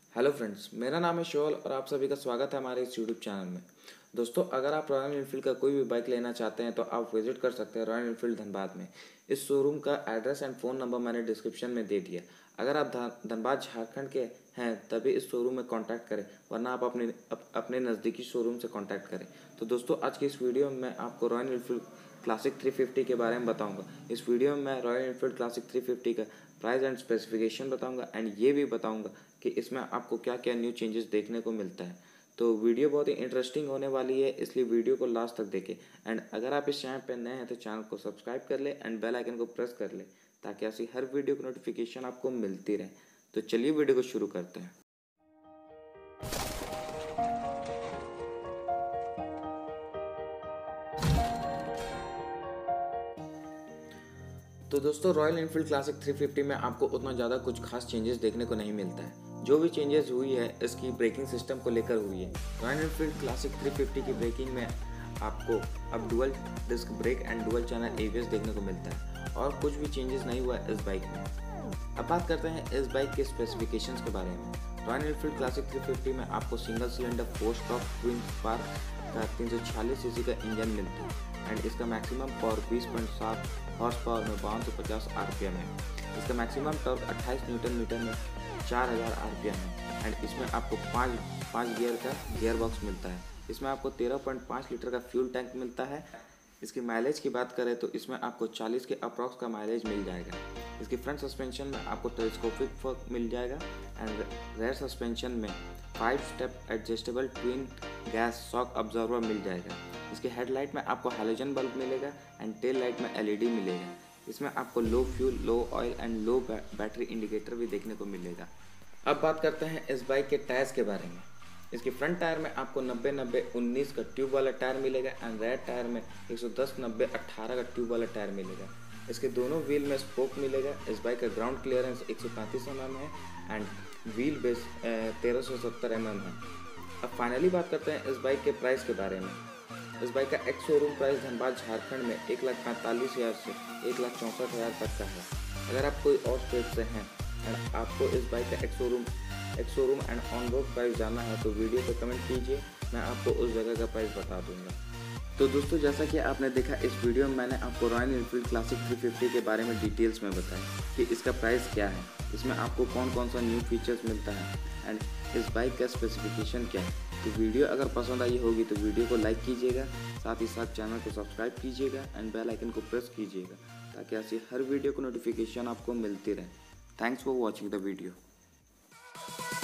Hello friends, मेरा नाम है शोल और आप सभी का स्वागत है हमारे इस यूट्यूब चैनल में। दोस्तों, अगर आप रॉयल एनफील्ड का कोई भी बाइक लेना चाहते हैं तो आप विजिट कर सकते हैं रॉयल एनफील्ड धनबाद में। इस शोरूम का एड्रेस एंड फ़ोन नंबर मैंने डिस्क्रिप्शन में दे दिया। अगर आप धनबाद झारखंड के हैं तभी इस शोरूम में कॉन्टैक्ट करें, वरना आप अपने नज़दीकी शोरूम से कॉन्टैक्ट करें। तो दोस्तों, आज की इस वीडियो में मैं आपको रॉयल एनफील्ड क्लासिक 350 के बारे में बताऊंगा। इस वीडियो में मैं रॉयल एनफील्ड क्लासिक 350 का प्राइस एंड स्पेसिफिकेशन बताऊंगा एंड ये भी बताऊंगा कि इसमें आपको क्या क्या न्यू चेंजेस देखने को मिलता है। तो वीडियो बहुत ही इंटरेस्टिंग होने वाली है, इसलिए वीडियो को लास्ट तक देखें। एंड अगर आप इस चैनल पर नए हैं तो चैनल को सब्सक्राइब कर ले एंड बेल आइकन को प्रेस कर ले, ताकि ऐसी हर वीडियो की नोटिफिकेशन आपको मिलती रहे। तो चलिए वीडियो को शुरू करते हैं। तो दोस्तों, रॉयल एनफील्ड क्लासिक 350 में आपको उतना ज़्यादा कुछ खास चेंजेस देखने को नहीं मिलता है। जो भी चेंजेस हुई है इसकी ब्रेकिंग सिस्टम को लेकर हुई है। रॉयल एनफील्ड क्लासिक 350 की ब्रेकिंग में आपको अब dual disc brake and dual channel ABS देखने को मिलता है और कुछ भी चेंजेस नहीं हुआ है इस बाइक में। अब बात करते हैं इस बाइक के स्पेसिफिकेशंस के बारे में। रॉयल एनफील्ड क्लासिक 350 में आपको single cylinder 4 stroke twin spark का 346 सीसी का इंजन मिलता है एंड इसका मैक्सिमम पावर 20.7 हॉर्स पावर में 5250 आरपीएम है। इसका मैक्सिमम टॉर्क 28 न्यूटन मीटर में 4000 आरपीएम है एंड इसमें आपको पाँच गियर का गियर बॉक्स मिलता है। इसमें आपको 13.5 लीटर का फ्यूल टैंक मिलता है। इसकी माइलेज की बात करें तो इसमें आपको 40 के अप्रॉक्स का माइलेज मिल जाएगा। इसकी फ्रंट सस्पेंशन में आपको टेलीस्कोपिक फोर्क मिल जाएगा एंड रेयर सस्पेंशन में 5 step adjustable twin gas shock observer मिल जाएगा। इसके हेडलाइट में आपको हैलोजन बल्ब मिलेगा एंड टेल लाइट में एलईडी मिलेगा। इसमें आपको low fuel, low oil and low battery indicator भी देखने को मिलेगा। अब बात करते हैं इस बाइक के टायर्स के बारे में। इसके फ्रंट टायर में आपको 90-90-19 का ट्यूब वाला टायर मिलेगा एंड रेयर टायर में 110-90-18 का ट्यूब वाला टायर मिलेगा। इसके दोनों व्हील में स्पोक मिलेगा। इस बाइक का ग्राउंड क्लियरेंस 135 mm है एंड व्हील बेस 1370 mm है। अब फाइनली बात करते हैं इस बाइक के प्राइस के बारे में। इस बाइक का ex showroom price Dhanbad Jharkhand में 1,45,000 से 1,64,000 तक का है। अगर आप कोई और स्टेट से हैं एंड आपको इस बाइक का ex showroom and on road price जानना है तो वीडियो पर कमेंट कीजिए, मैं आपको उस जगह का प्राइस बता दूंगा। तो दोस्तों, जैसा कि आपने देखा इस वीडियो में मैंने आपको रॉयल एनफील्ड क्लासिक 350 के बारे में डिटेल्स में बताया कि इसका प्राइस क्या है, इसमें आपको कौन कौन सा न्यू फीचर्स मिलता है एंड इस बाइक का स्पेसिफिकेशन क्या है। तो वीडियो अगर पसंद आई होगी तो वीडियो को लाइक कीजिएगा, साथ ही साथ चैनल को सब्सक्राइब कीजिएगा एंड बेल आइकन को प्रेस कीजिएगा, ताकि ऐसी हर वीडियो को नोटिफिकेशन आपको मिलती रहे। Thanks for watching the video.